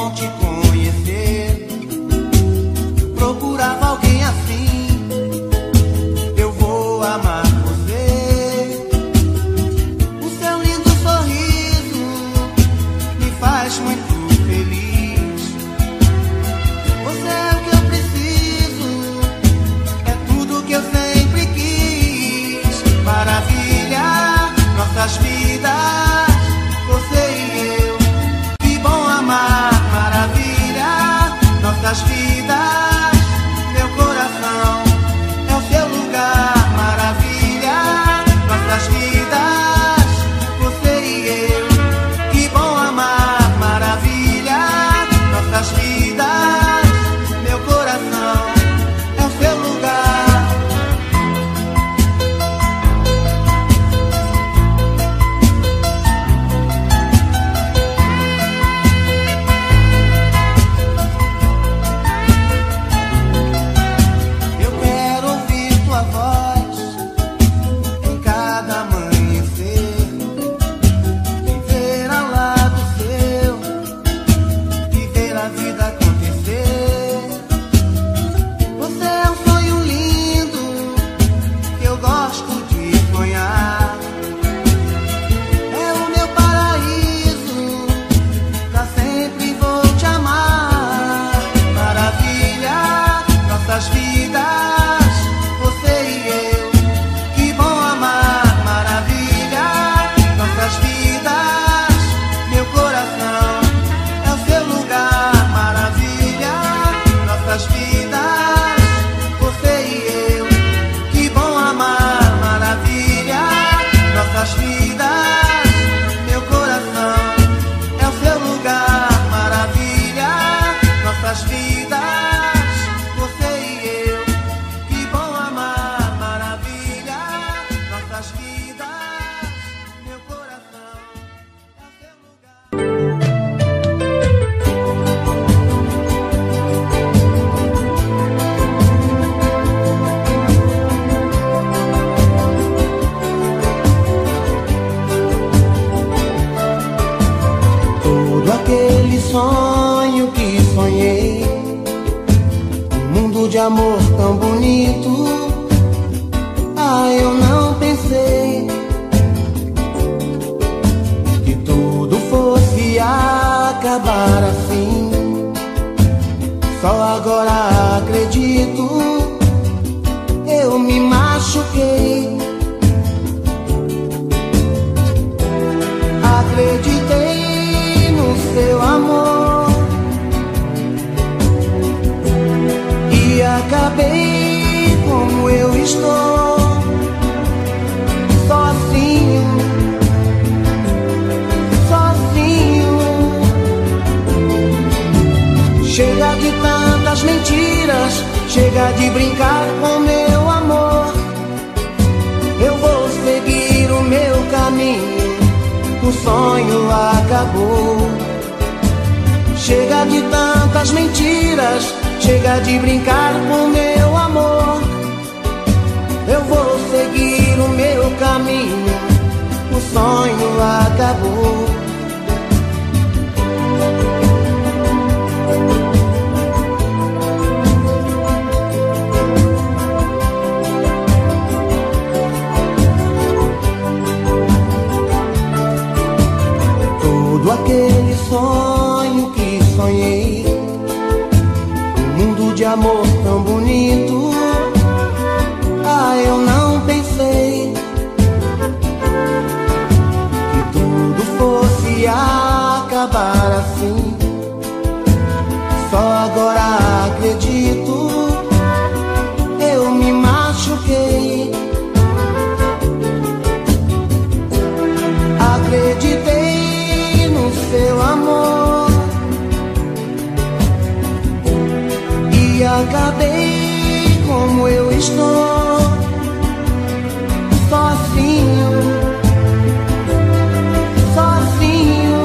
bom te conhecer. Procurava alguém assim, eu vou amar você. O seu lindo sorriso me faz muito feliz. Você é o que eu preciso, é tudo que eu sempre quis. Maravilha, nossas vidas, você e eu. Que bom amar, maravilha, nossas vidas. Meu coração é o seu lugar, maravilha, nossas vidas, você e eu. Que bom amar, maravilha, nossas vidas. Meu coração é o seu lugar. Eu quero ouvir tua voz em cada amanhecer, viver ao lado seu, viver a vida acontecer. Você é um sonho lindo que eu gosto de sonhar. É o meu paraíso, pra sempre vou te amar. Maravilha, nossas vidas, você e eu. Que bom amar, maravilha, nossas vidas. Meu coração é o seu lugar, maravilha, nossas vidas, você e eu. Que bom amar, maravilha, nossas vidas. Meu coração é o seu lugar, maravilha, nossas vidas, você e eu. Que bom amar, maravilha, nossas vidas. Meu coração é o seu lugar. Todo aquele sonho que sonhei, um mundo de amor tão bonito. Ah, eu não pensei que tudo fosse acabar assim. Só agora acredito, eu me machuquei. Acreditei no seu amor e acabei como eu estou, sozinho, sozinho. Chega de tantas mentiras, chega de brincar com meu amor. Eu vou seguir o meu caminho, o sonho acabou. Chega de tantas mentiras, chega de brincar com meu amor. Eu vou seguir o meu caminho, o sonho acabou. Todo aquele sonho que sonhei, um mundo de amor tão bonito. Ah, eu não pensei que tudo fosse acabar assim. Só agora acredito, eu me machuquei. Acreditei no seu amor e acabei como eu estou, sozinho, sozinho.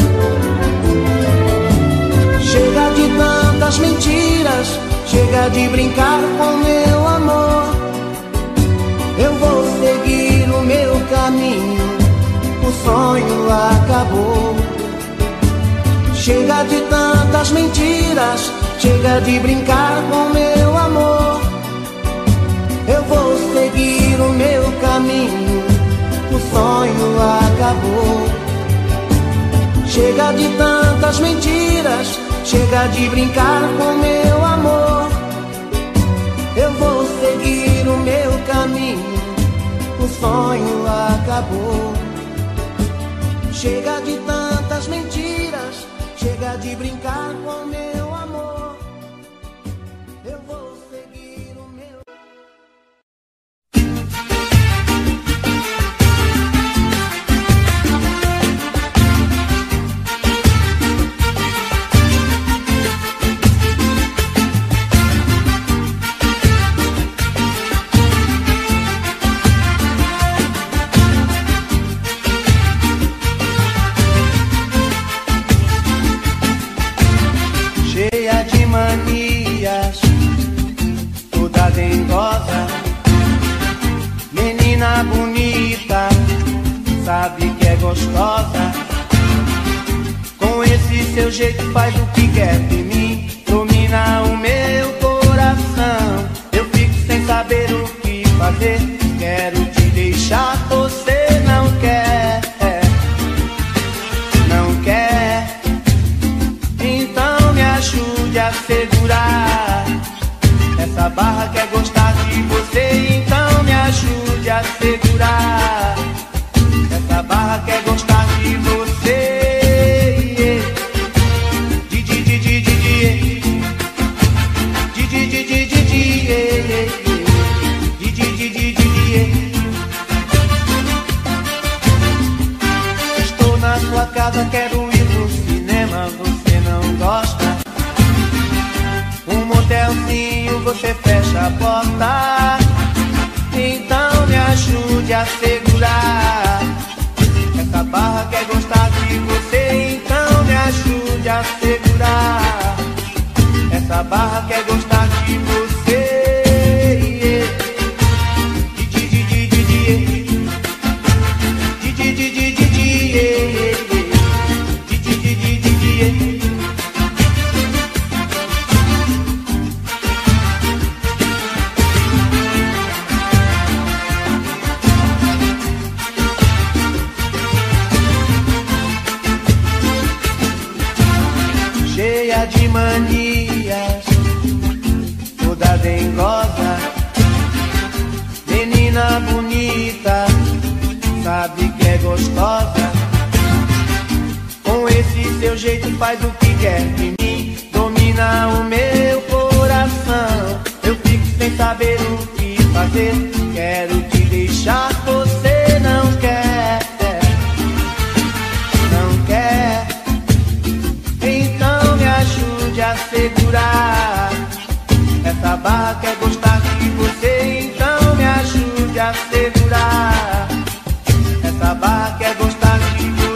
Chega de tantas mentiras, chega de brincar com meu amor. Eu vou seguir o meu caminho, o sonho acabou. Chega de tantas mentiras, chega de brincar com meu amor. Eu vou seguir o meu caminho, o sonho acabou. Chega de tantas mentiras, chega de brincar com meu amor. Eu vou seguir o meu caminho, o sonho acabou. Chega de tantas mentiras, chega de brincar com meu amor. Eu vou seguir o meu... Cheia de manias, toda dengosa, menina bonita, sabe que é gostosa. Com esse seu jeito faz o que quer de mim, domina o meu coração. Eu fico sem saber o que fazer, quero te deixar, você não quer, não quer. Então me ajude a segurar essa barra, quer gostar de você. Então me ajude a segurar essa barra, quer gostar de você. Estou na sua casa, quero ir no cinema, você não gosta. Um motelzinho, você fecha a porta. Então me ajude a segurar essa barra, quer gostar de você. Então me ajude a segurar essa barra, quer gostar de você. Cheia de manias, toda dengosa, menina bonita, sabe que é gostosa. Com esse seu jeito faz o que quer de mim, domina o meu coração. Eu fico sem saber o que fazer, quero te deixar, você não quer, não quer. Então me ajude a segurar essa barra, quer gostar de você. Então me ajude a segurar essa barra, quer gostar de você.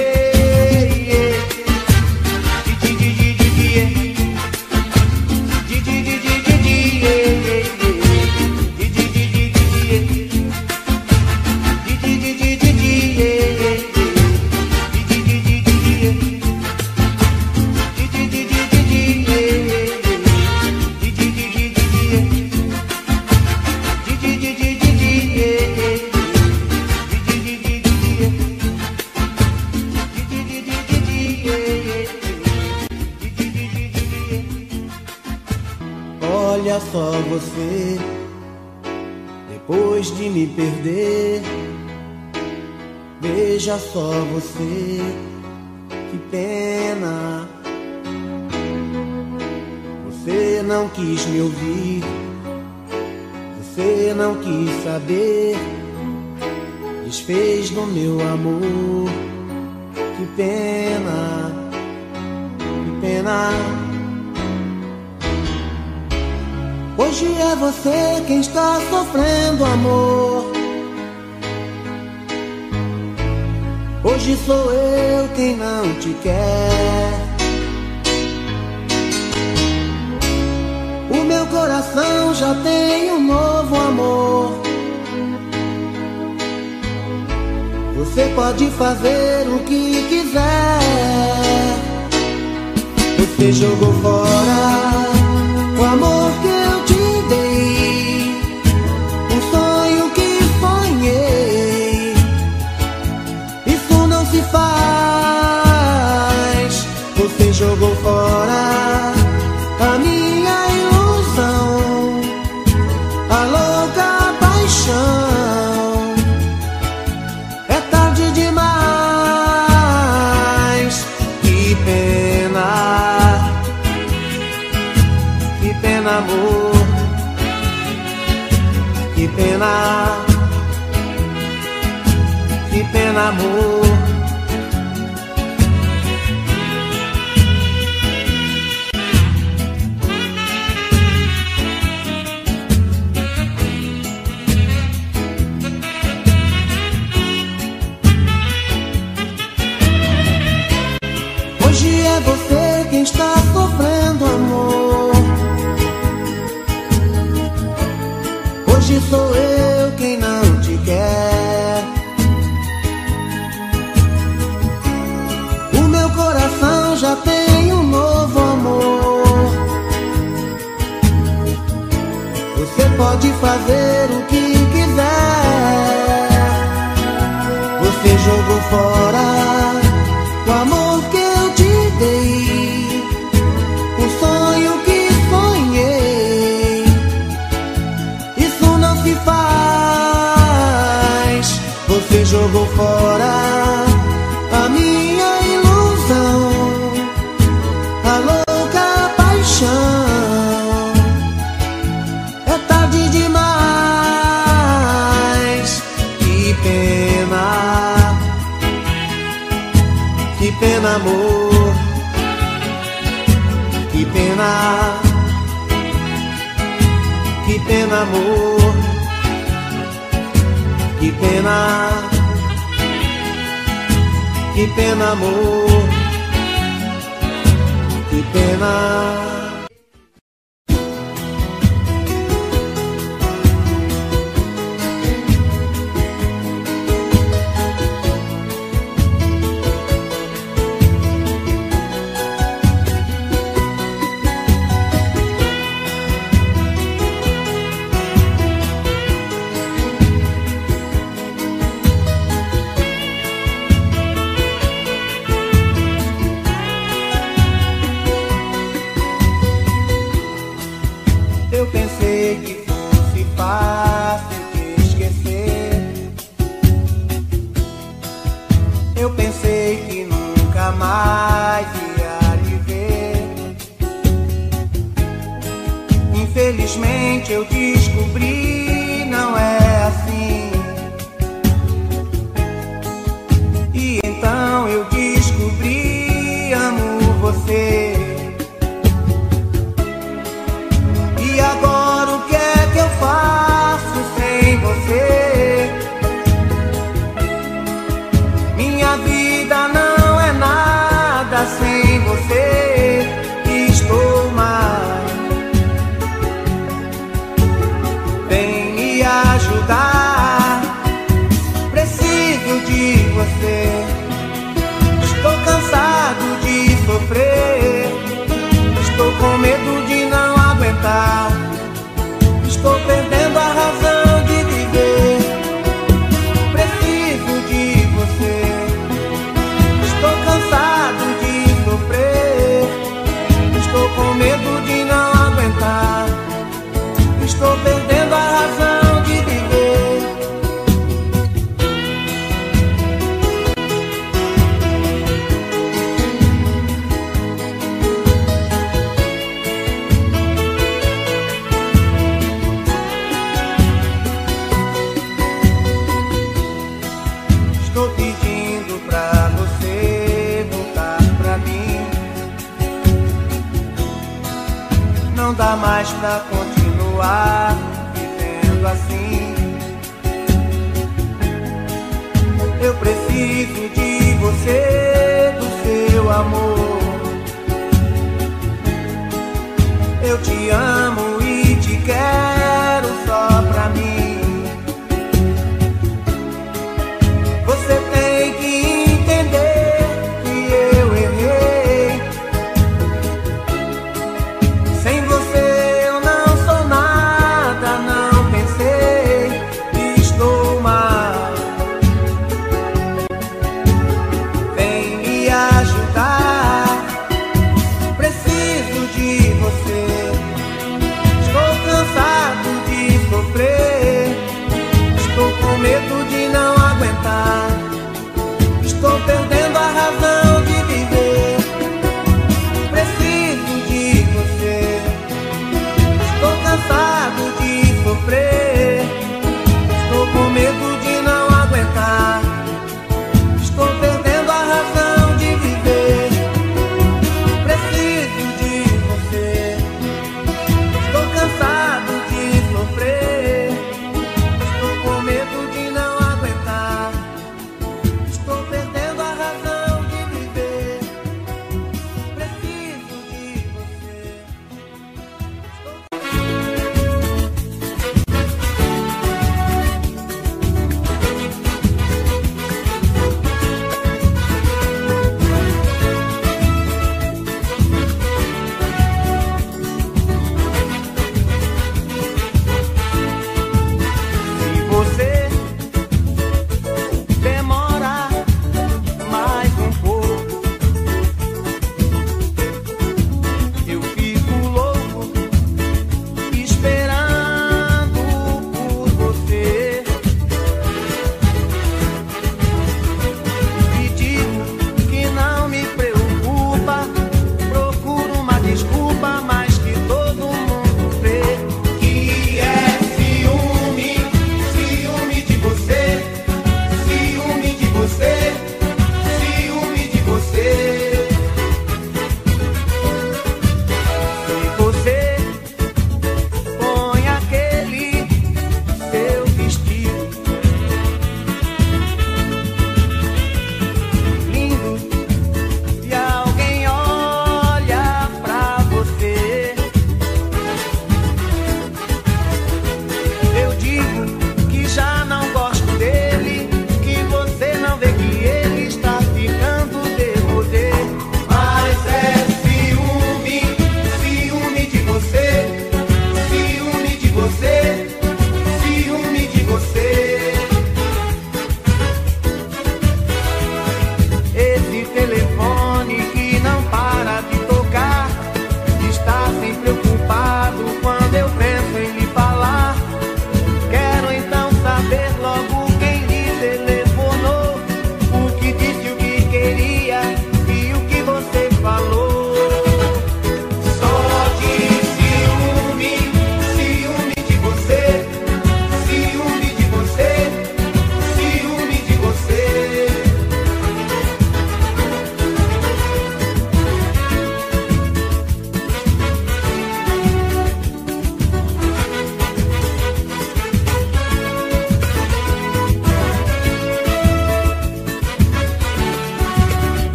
Olha só você, depois de me perder. Veja só você, que pena. Você não quis me ouvir, você não quis saber, desfez do meu amor. Que pena, que pena. Hoje é você quem está sofrendo, amor. Hoje sou eu quem não te quer. O meu coração já tem um novo amor. Você pode fazer o que quiser. Você jogou fora o amor que eu te dei, um sonho que sonhei. Isso não se faz. Você jogou fora a minha ilusão, a louca paixão. É tarde demais. Que pena, que pena, amor. Que pena, que pena, amor. Hoje é você quem está sofrendo, amor. Hoje sou eu quem não te quer. O meu coração já tem um novo amor. Você pode fazer o que quiser. Você jogou fora o amor que eu te dei, um sonho que sonhei. Isso não se faz. Você jogou fora a minha ilusão, a louca paixão. É tarde demais. Que pena, que pena, amor. Que pena, que pena, amor. Que pena, que pena, amor. Que pena. Eu pensei que fosse fácil te esquecer. Eu pensei que nunca mais ia lhe ver. Infelizmente eu descobri, não é assim. E então eu descobri, amo você. E agora o que é que eu faço sem você? Minha vida não é nada sem você. Estou mal. Vem me ajudar. Preciso de você. Estou cansado de sofrer. Estou com medo de não aguentar. Estou perdendo a razão de viver. Preciso de você. Estou cansado de sofrer. Estou com medo de não aguentar. Estou perdendo a razão de viver. Estou pedindo pra você voltar pra mim. Não dá mais pra continuar vivendo assim. Eu preciso de você, do seu amor. Eu te amo e te quero só pra mim. Você tem que entender que eu errei.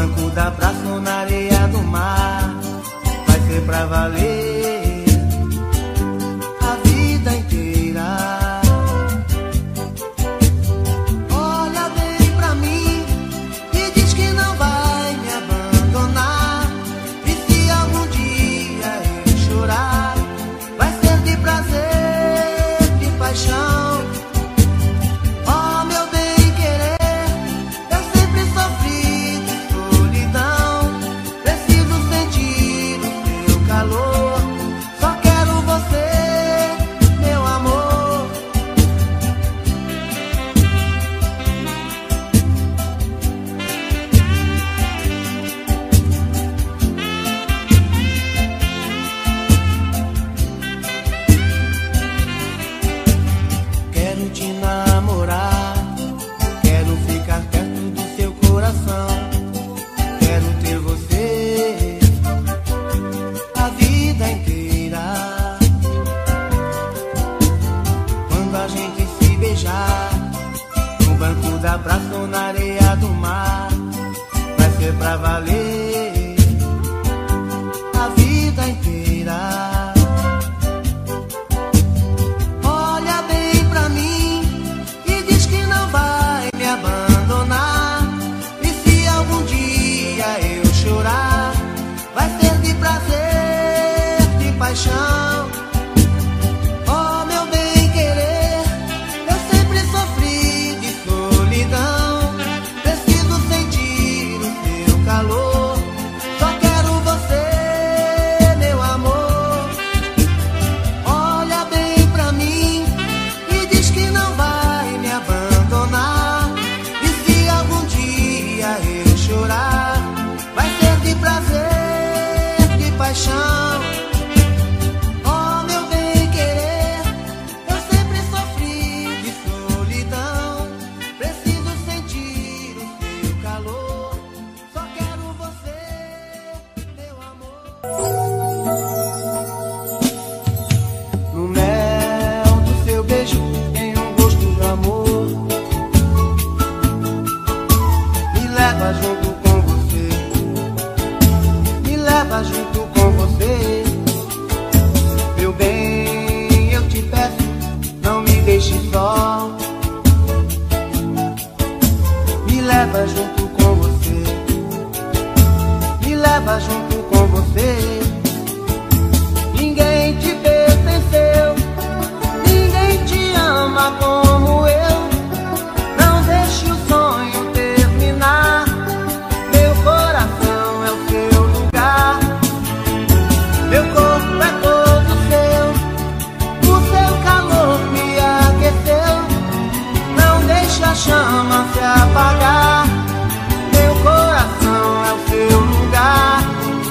banco da praça ou na areia do mar. Vai ser pra valer a vida inteira. Olha bem pra mim e diz que não vai me abandonar. E se algum dia eu chorar, vai ser de prazer, de paixão. Oh, meu bem querer, eu sempre sofri de solidão. Preciso sentir o seu calor. Só quero você, meu amor. Quero te namorar, quero ficar perto do seu coração. Quero ter você a vida inteira. Quando a gente se beijar no banco da praça ou na areia do mar, vai ser pra valer a vida inteira. Olha bem pra mim e diz que não vai me abandonar. E se algum dia eu chorar, vai ser de prazer, de paixão. Oh, meu bem querer, eu sempre sofri de solidão. Preciso sentir o seu calor. Só quero você, meu amor. Olha bem pra mim e diz que não vai me abandonar. E se algum dia eu chorar, vai ser de prazer, de paixão. Oh, meu bem querer, eu sempre sofri de solidão. Preciso sentir o seu calor. Só quero você, meu amor. No mel do seu beijo tem um gosto do amor. Me leva junto com você, me leva junto com você. Meu bem, eu te peço, não me deixe só. Me leva junto com você, me leva junto com você. Ninguém te pertenceu, ninguém te ama como eu. Não deixe o sonho terminar. Meu coração é o seu lugar. Meu corpo é todo seu. O seu calor me aqueceu. Não deixe a chama se apagar. Meu coração é o seu lugar.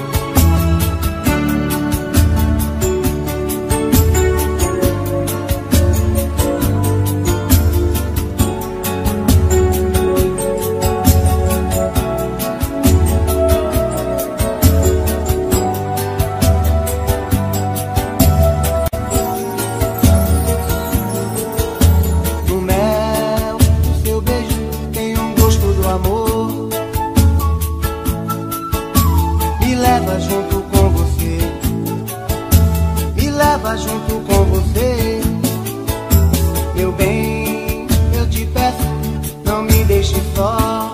No mel do seu beijo tem um gosto do amor. Me leva junto com você, me leva junto com você. Meu bem, eu te peço, não me deixe só.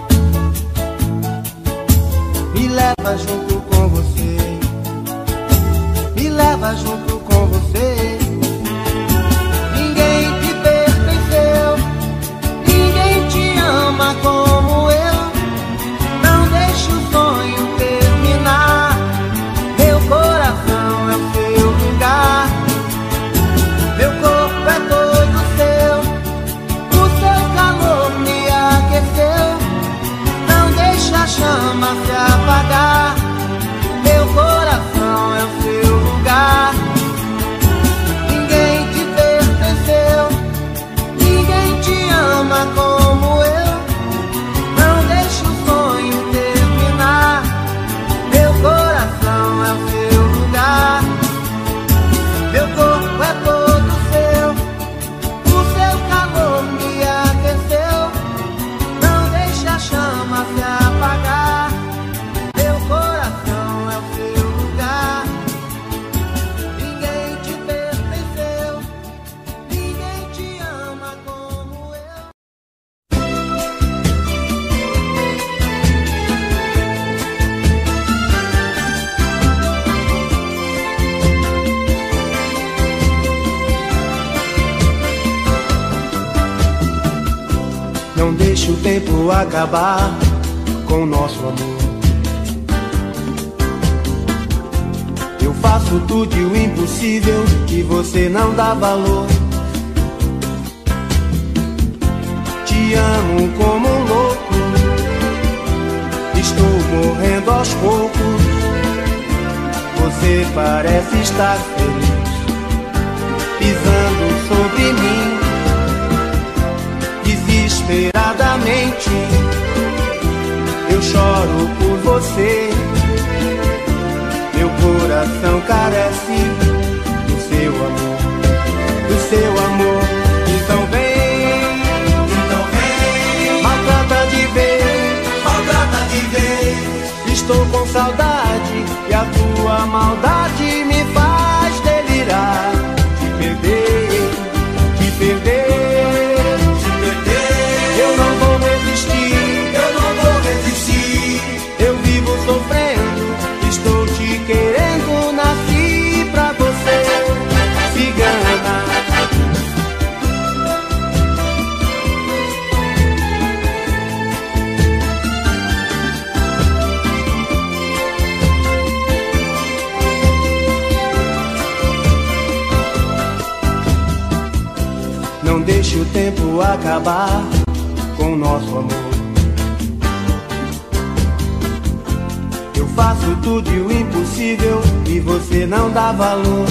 Me leva junto com você, me leva junto com você. Ninguém te pertenceu, ninguém te ama como eu. Não deixe o sonho terminar. Meu coração é o seu lugar. Meu corpo é todo seu. O seu calor me aqueceu. Não deixe a chama se apagar. Meu coração é o seu lugar. deixe o tempo acabar com o nosso amor. Eu faço tudo e o impossível que você não dá valor. Te amo como um louco, estou morrendo aos poucos. Você parece estar feliz, pisando sobre mim. Desesperadamente eu choro por você. Meu coração carece do seu amor, do seu amor. Então vem, maltrata de vez. Estou com saudade e a tua maldade me faz delirar. Te perder, te perder, te perder. Eu não vou resistir, eu não vou resistir. Eu vivo sofrendo, estou te querendo, nasci pra você, cigana. Não deixe o tempo acabar com o nosso amor. Eu faço tudo e o impossível e você não dá valor.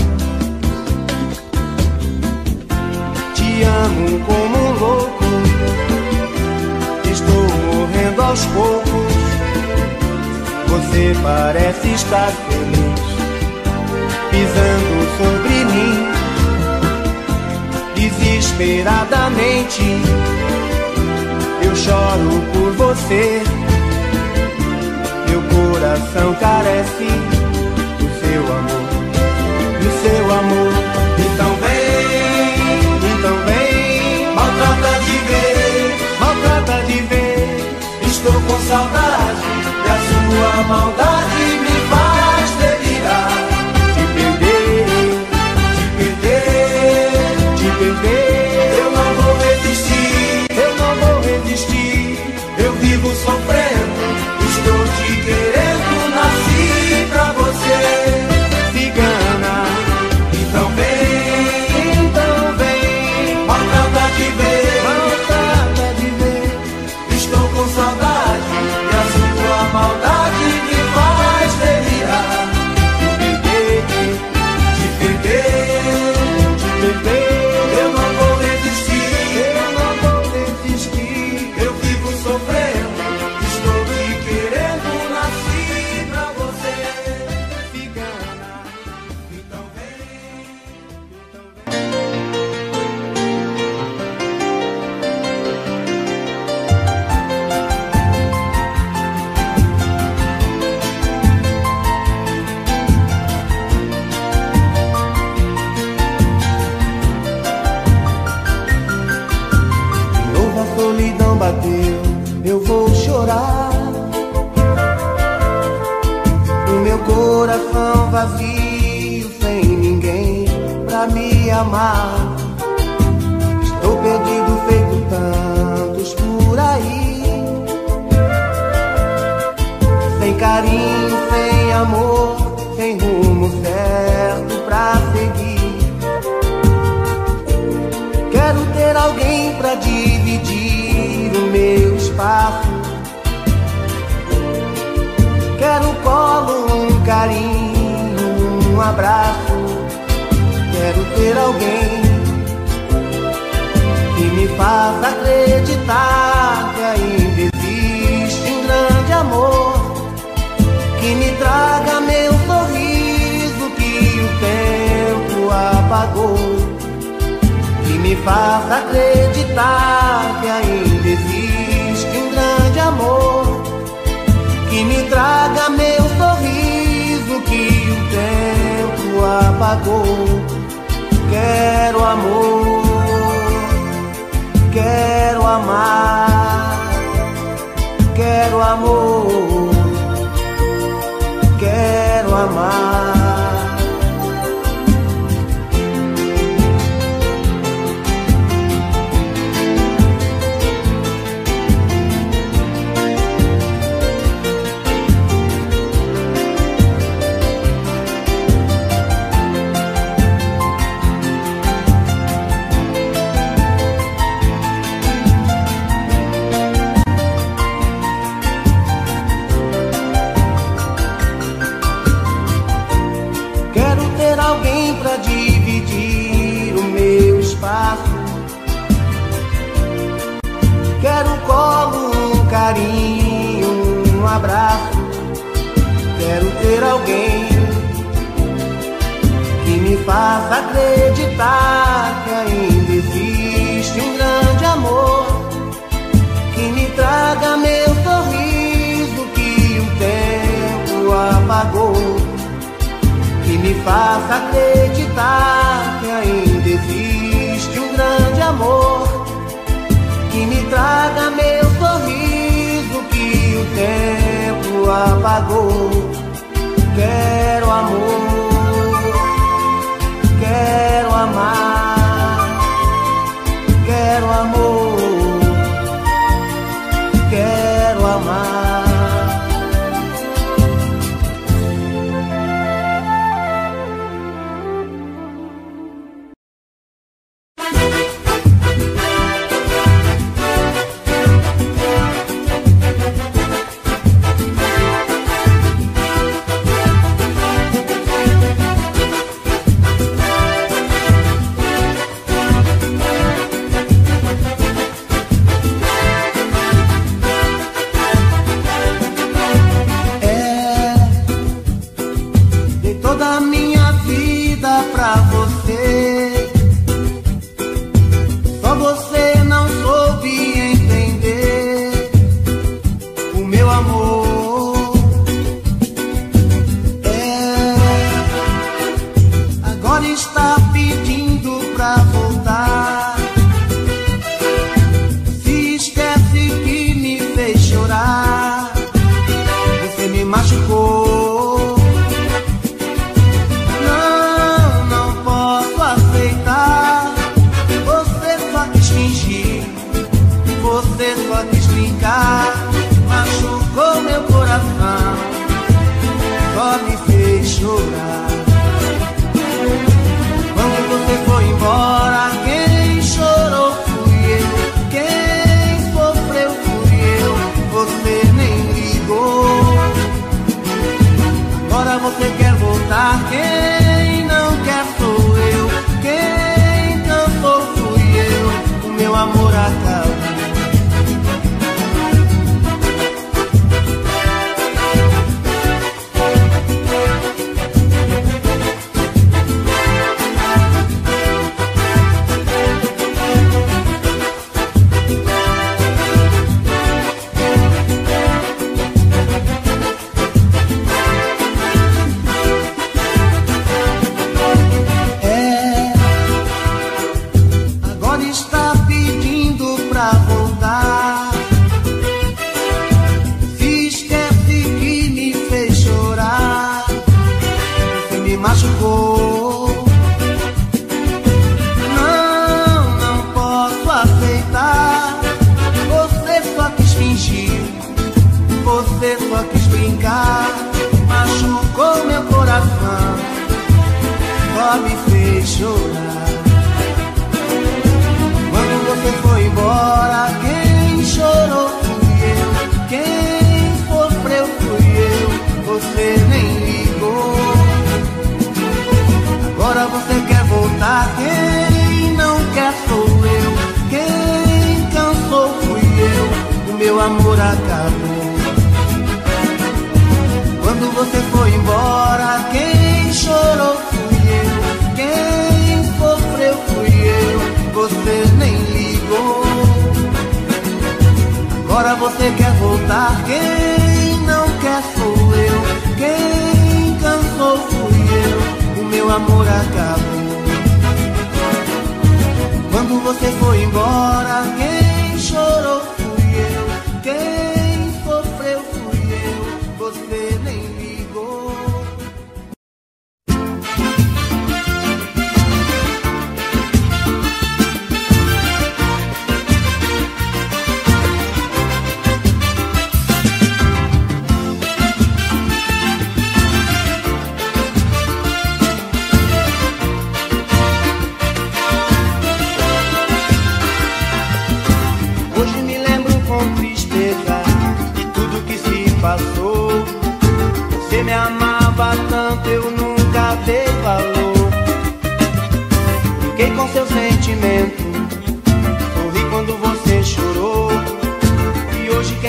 Te amo como um louco, estou morrendo aos poucos. Você parece estar feliz, pisando sobre mim. Desesperadamente eu choro por você. Meu coração carece do seu amor, do seu amor. Então vem, maltrata de vez. Estou com saudade e a sua maldade me faz delirar. Te perder, eu não vou resistir, eu não vou resistir. Eu vivo sofrendo, estou te querendo, nasci pra você, cigana. Então vem, maltrata de vez. Estou com saudade e a sua maldade me faz delirar. Te perder. Eu não vou resistir, eu vivo sofrendo, estou te querendo, nasci pra você, cigana. Então a solidão bateu, eu vou chorar. O meu coração vazio, sem ninguém pra me amar. Estou perdido feito tantos por aí, sem carinho, sem amor, sem rumo certo pra seguir. Quero ter alguém pra dividir o meu espaço. Quero um colo, um carinho, um abraço. Quero ter alguém que me faça acreditar que ainda existe um grande amor, que me traga meu sorriso que o tempo apagou, que me faça acreditar que ainda existe um grande amor, que me traga meu sorriso que o tempo apagou. Quero amor, quero amar, quero amor, quero amar. carinho, um abraço. Quero ter alguém que me faça acreditar que ainda existe um grande amor, que me traga meu sorriso que o tempo apagou, que me faça acreditar que ainda existe um grande amor, que me traga meu sorriso que o tempo apagou. Quero amor, quero amar, quero amor, quero amar.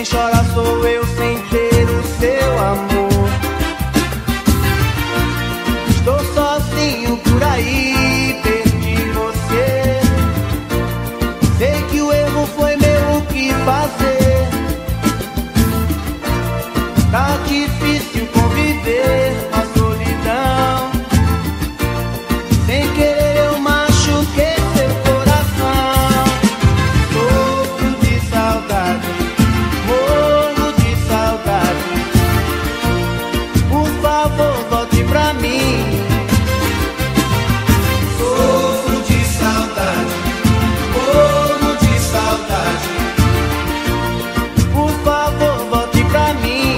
quem chora sou eu sem ter o seu amor. Estou sozinho por aí, perdi você. Sei que o erro foi meu, o que fazer? Tá difícil conviver com a solidão. Sem querer eu machuquei seu coração. Sofro de saudade, morro de saudade. Por favor, volte pra mim. Sofro de saudade, morro de saudade. Por favor, volte pra mim.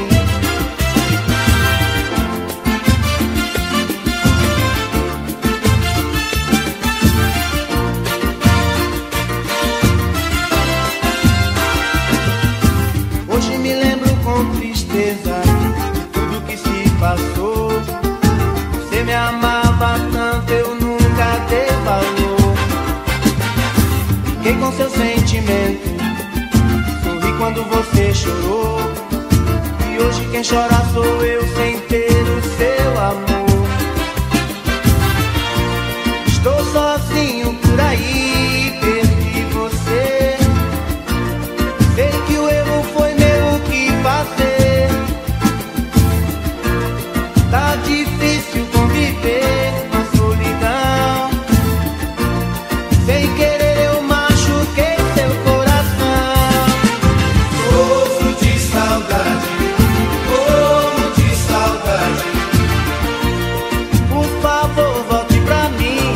Hoje me lembro com tristeza de tudo que se passou. Você me amava tanto, eu nunca dei valor. Fiquei com seu sentimento, sorri quando você chorou. E hoje quem chora sou eu sem ter o seu amor. Estou sozinho por aí, perdi você. Sei que o erro foi meu, o que fazer? Tá difícil conviver com a solidão. Sem querer eu machuquei seu coração. Sofro de saudade, morro de saudade. Por favor, volte pra mim.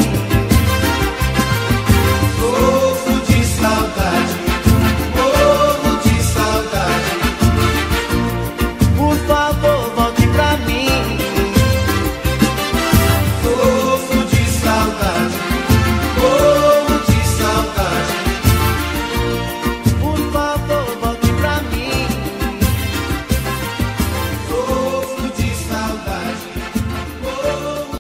Sofro de saudade, morro de saudade. Por favor, volte pra mim. Sofro de saudade, morro de saudade. Por favor, volte pra mim. Sofro de saudade, morro.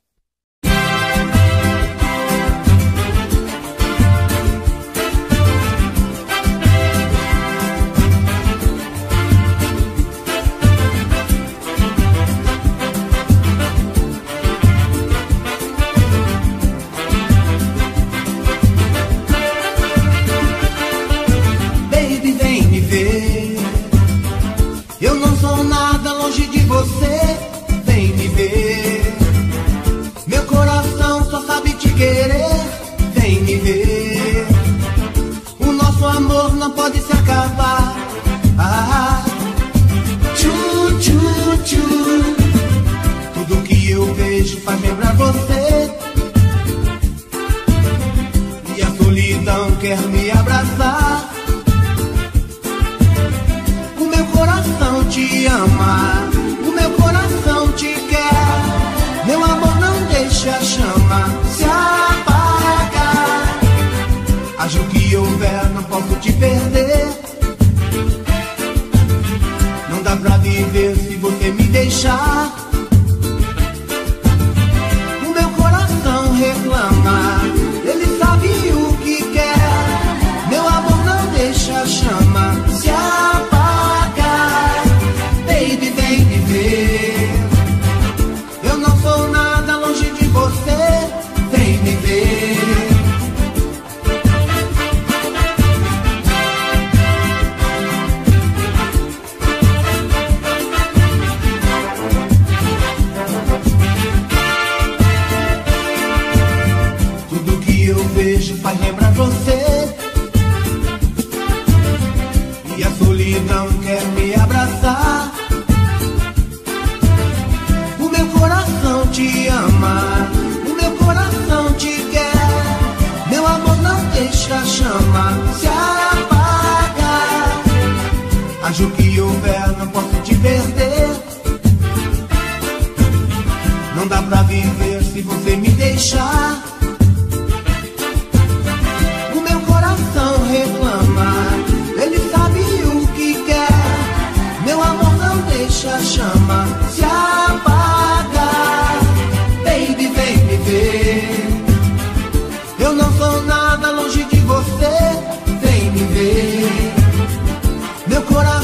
Baby, vem me ver. Eu não sou nada longe de você. Vem me ver. Meu coração só sabe te querer. Vem me ver. O nosso amor não pode se acabar. Ah, tchu, tchu, tchu. Tudo que eu vejo faz lembrar você. E a solidão quer me abraçar. O meu coração te ama, o meu coração te quer. Meu amor, não deixa a chama se apagar. Haja o que houver, não posso te perder. Não dá pra viver se você me deixar. O meu coração reclama, ele sabe o que quer. Meu amor, não deixa a chama se apagar. Baby, vem me ver. Eu não sou nada longe de você. Vem me ver. Tudo que eu vejo faz lembrar você. E a solidão quer me abraçar. O meu coração te ama, o meu coração te quer. Meu amor, não deixa a chama se apagar. Haja o que houver, não posso te perder. Não dá pra viver se você me deixar. O meu coração reclama, ele sabe o que quer. Meu amor, não deixa a chama se apagar. Baby, vem me ver. Eu não sou nada longe de você. Vem me ver. Meu coração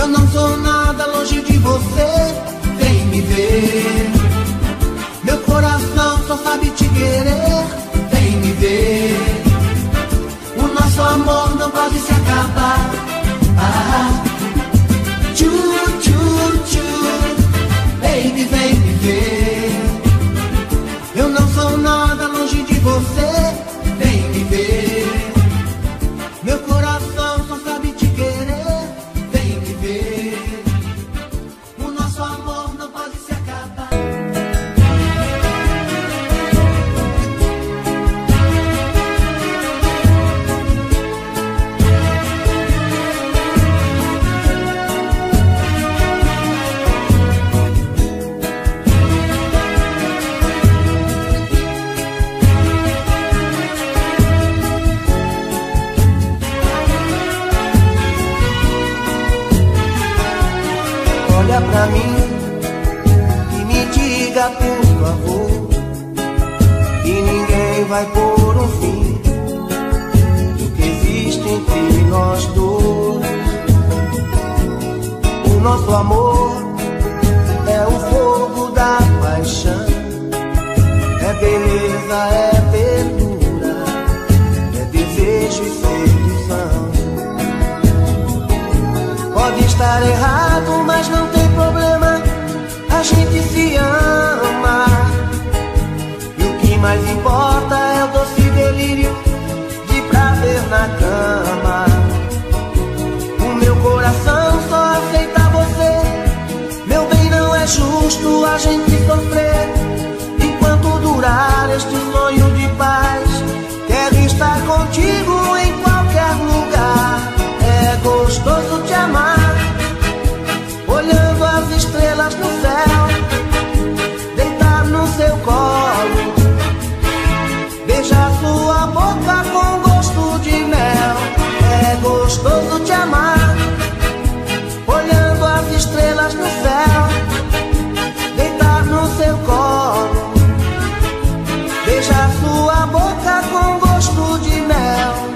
não sou nada longe de você, vem me ver. Meu coração só sabe te querer, vem me ver. O nosso amor não pode se acabar. Ah, tchu, tchu, tchu, baby, vem me ver. Eu não sou nada longe de você, vem me ver. Meu coração só sabe te querer, vem me ver. O nosso amor não pode se acabar. Olha pra mim e me diga, por favor, que ninguém vai pôr um fim do que existe entre nós dois. O nosso amor é o fogo da paixão, é beleza, é ternura, é desejo e sedução. Pode estar errado, mas não tem problema, a gente se ama. E o que mais importa é o doce delírio de prazer na cama. O meu coração só aceita você, meu bem, não é justo a gente sofrer. Enquanto durar este sonho de paz, quero estar contigo em qualquer lugar. É gostoso te amar, olhando as estrelas no céu, deitar no seu colo, beijar sua boca com gosto de mel. É gostoso te amar, olhando as estrelas no céu, deitar no seu colo, beijar sua boca com gosto de mel.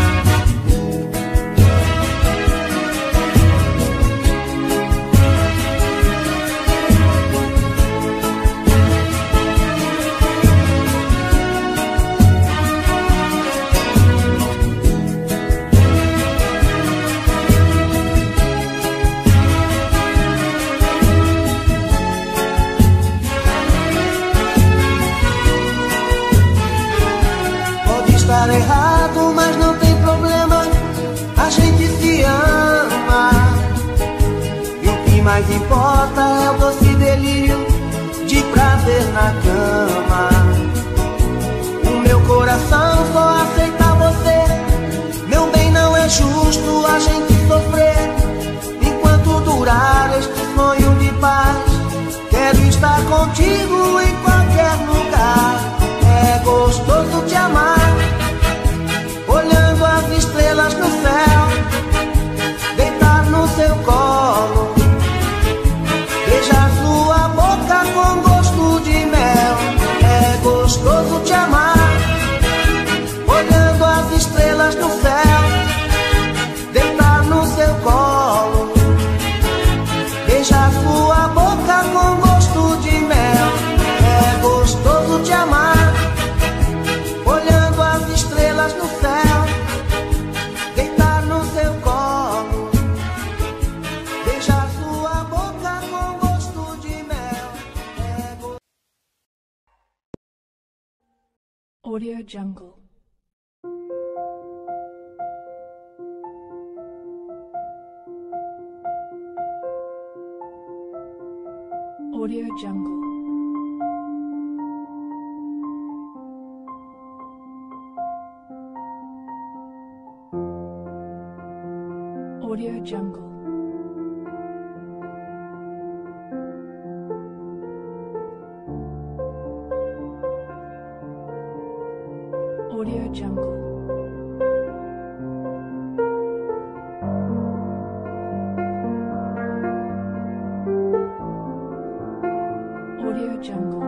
Errado, mas não tem problema, a gente se ama. E o que mais importa é o doce delírio de prazer na cama. O meu coração só aceita você, meu bem, não é justo a gente sofrer. Enquanto durar este sonho de paz, quero estar contigo em qualquer lugar. É gostoso te amar, olhando as estrelas no céu, deitar no seu colo, beijar sua boca com gosto de mel. É gostoso te amar, olhando as estrelas no céu, deitar no seu colo, beijar sua boca com gosto de mel. É gostoso te amar, olhando as estrelas no céu, deitar no seu colo, beijar sua boca com gosto de mel. Audio Jungle. Audio Jungle. Audio Jungle. Audio Jungle. Audio Jungle.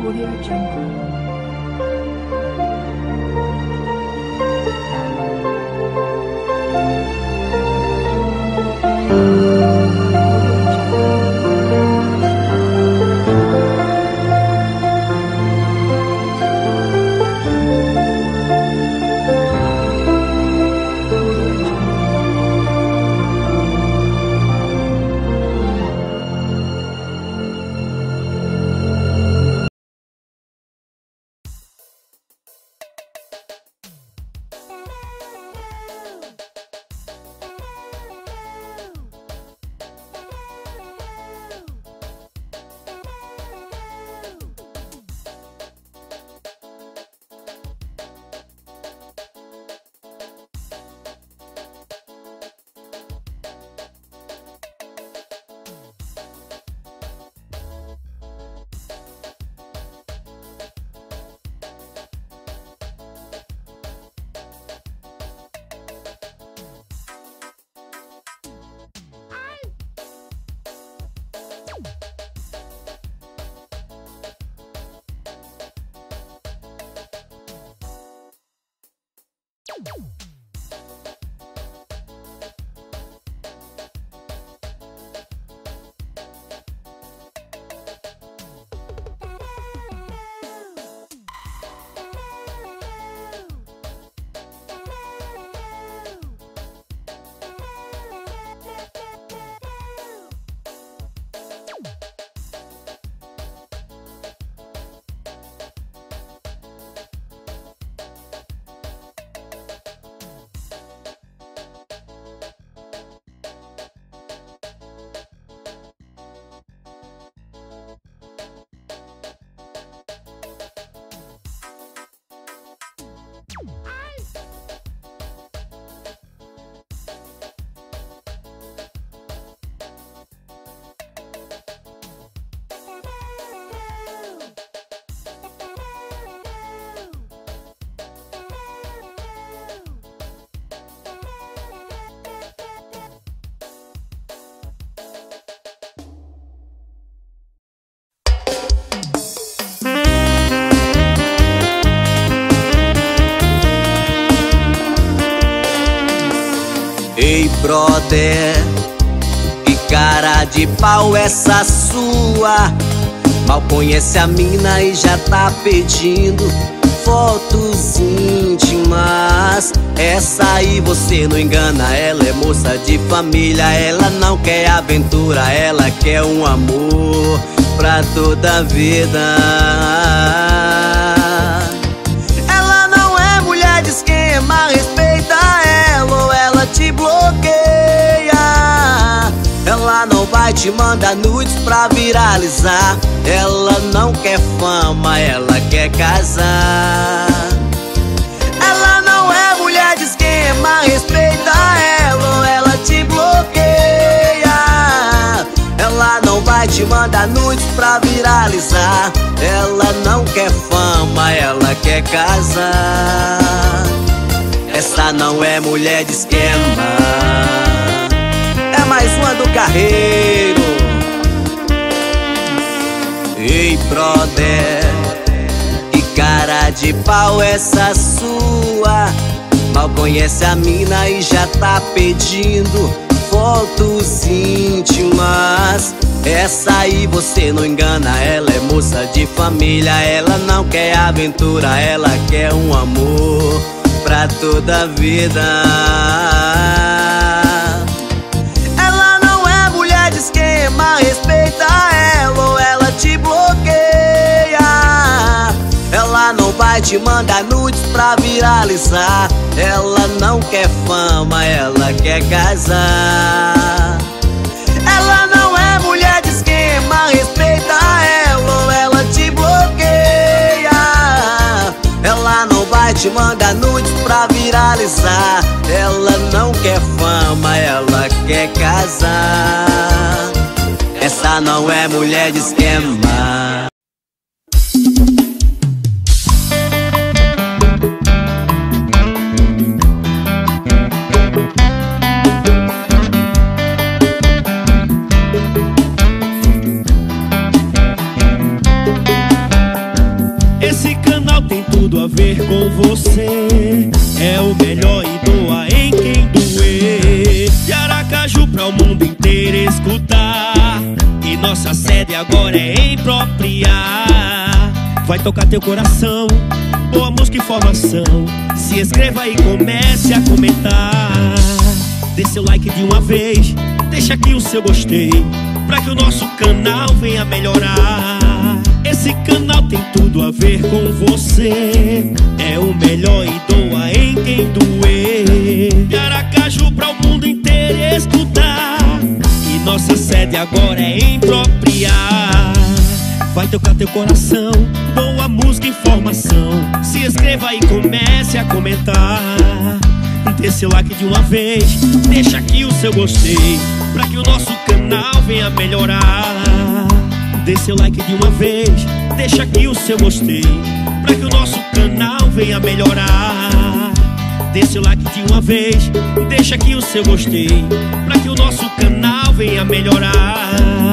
Audio Jungle. Ei, brother, que cara de pau essa sua? Mal conhece a mina e já tá pedindo fotos íntimas. Essa aí você não engana, ela é moça de família. Ela não quer aventura, ela quer um amor pra toda a vida. Ela não é mulher de esquema, respeita ela ou ela te bloqueia. Ela não vai te mandar nudes pra viralizar. Ela não quer fama, ela quer casar. Ela não é mulher de esquema, respeita ela ou ela te bloqueia. Ela não vai te mandar nudes pra viralizar. Ela não quer fama, ela quer casar. Essa não é mulher de esquema, é mais uma do carreiro. Ei, brother, que cara de pau essa sua? Mal conhece a mina e já tá pedindo fotos íntimas. Essa aí você não engana, ela é moça de família. Ela não quer aventura, ela quer um amor pra toda a vida. Ela não é mulher de esquema, respeita ela ou ela te bloqueia. Ela não vai te mandar nudes pra viralizar. Ela não quer fama, ela quer casar. Ela não é mulher de esquema, respeita ela ou ela te bloqueia. Ela não vai te mandar nudes pra viralizar. Ela não quer fama, ela quer casar. Essa não é mulher de esquema. a ver com você. É o melhor e doa em quem doer. De Aracaju pra o mundo inteiro escutar. E nossa sede agora é em Propriar. Vai tocar teu coração, boa música e informação. Se inscreva e comece a comentar. Dê seu like de uma vez, deixa aqui o seu gostei, pra que o nosso canal venha melhorar. Esse canal tem tudo a ver com você. É o melhor e doa em quem doer. De Aracaju pra o mundo inteiro escutar. E nossa sede agora é em Propriar. Vai tocar teu coração, boa música e informação. Se inscreva e comece a comentar. Dê seu like de uma vez, deixa aqui o seu gostei, pra que o nosso canal venha melhorar. Dê seu like de uma vez, deixa aqui o seu gostei, pra que o nosso canal venha melhorar. Dê seu like de uma vez, deixa aqui o seu gostei, pra que o nosso canal venha melhorar.